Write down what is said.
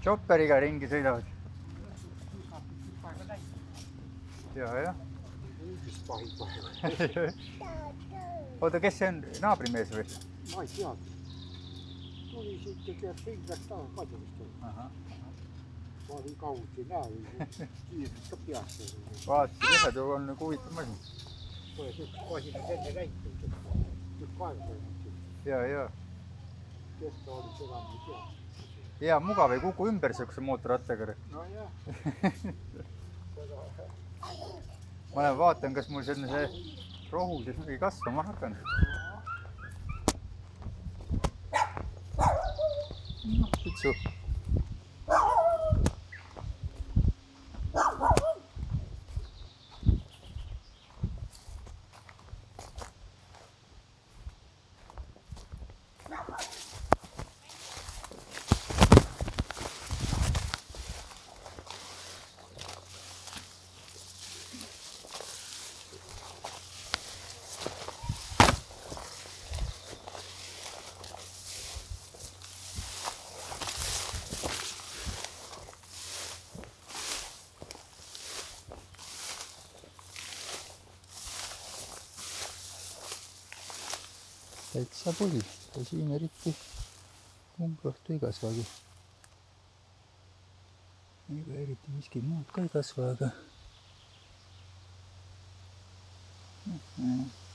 Chopperiga ringi sõidavad. Ja. Oota, kes see on? Naabrimees või? Ma ei tead. Tuli siit ja tead, ring läks taha kadumist. Ma olin kauti näe, kiirelt ka peast. Vaatasin, ühed on huvitav masin. Kohe siit masin on enne näitud. Tükk aega toimunud. Ja. Kes ta oli, seda ma ei tea. Hea, mugav ei kuku ümber siukse mootorrattaga. No jah. Ma vaatan, kas mul see rohu siis mingi kasvama hakanud. No, pitsu. Täitsa põhi ja siin eriti umbrohtu ei kasvagi. Ega eriti miski muud ka ei kasva, aga